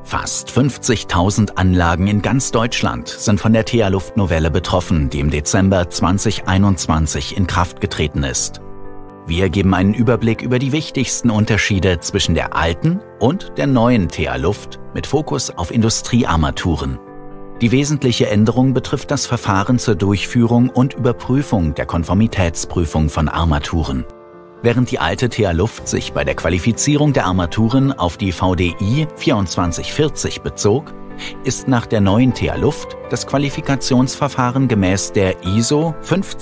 Fast 50.000 Anlagen in ganz Deutschland sind von der TA-Luft-Novelle betroffen, die im Dezember 2021 in Kraft getreten ist. Wir geben einen Überblick über die wichtigsten Unterschiede zwischen der alten und der neuen TA-Luft mit Fokus auf Industriearmaturen. Die wesentliche Änderung betrifft das Verfahren zur Durchführung und Überprüfung der Konformitätsprüfung von Armaturen. Während die alte TA-Luft sich bei der Qualifizierung der Armaturen auf die VDI 2440 bezog, ist nach der neuen TA-Luft das Qualifikationsverfahren gemäß der ISO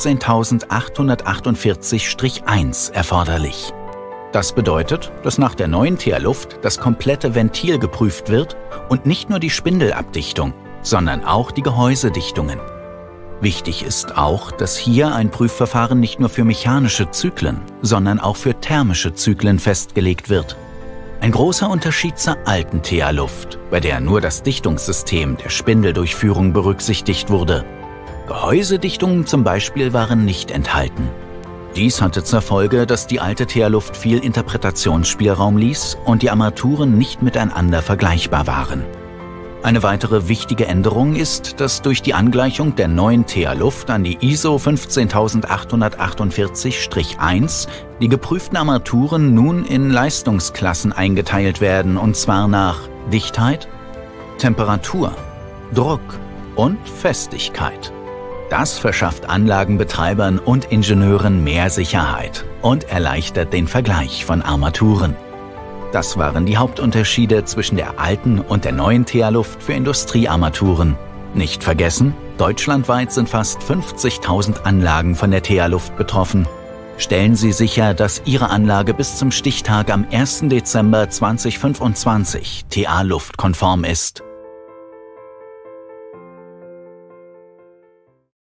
15848-1 erforderlich. Das bedeutet, dass nach der neuen TA-Luft das komplette Ventil geprüft wird und nicht nur die Spindelabdichtung, sondern auch die Gehäusedichtungen. Wichtig ist auch, dass hier ein Prüfverfahren nicht nur für mechanische Zyklen, sondern auch für thermische Zyklen festgelegt wird. Ein großer Unterschied zur alten TA-Luft, bei der nur das Dichtungssystem der Spindeldurchführung berücksichtigt wurde. Gehäusedichtungen zum Beispiel waren nicht enthalten. Dies hatte zur Folge, dass die alte TA-Luft viel Interpretationsspielraum ließ und die Armaturen nicht miteinander vergleichbar waren. Eine weitere wichtige Änderung ist, dass durch die Angleichung der neuen TA-Luft an die ISO 15848-1 die geprüften Armaturen nun in Leistungsklassen eingeteilt werden, und zwar nach Dichtheit, Temperatur, Druck und Festigkeit. Das verschafft Anlagenbetreibern und Ingenieuren mehr Sicherheit und erleichtert den Vergleich von Armaturen. Das waren die Hauptunterschiede zwischen der alten und der neuen TA-Luft für Industriearmaturen. Nicht vergessen, deutschlandweit sind fast 50.000 Anlagen von der TA-Luft betroffen. Stellen Sie sicher, dass Ihre Anlage bis zum Stichtag am 1. Dezember 2025 TA-Luft konform ist.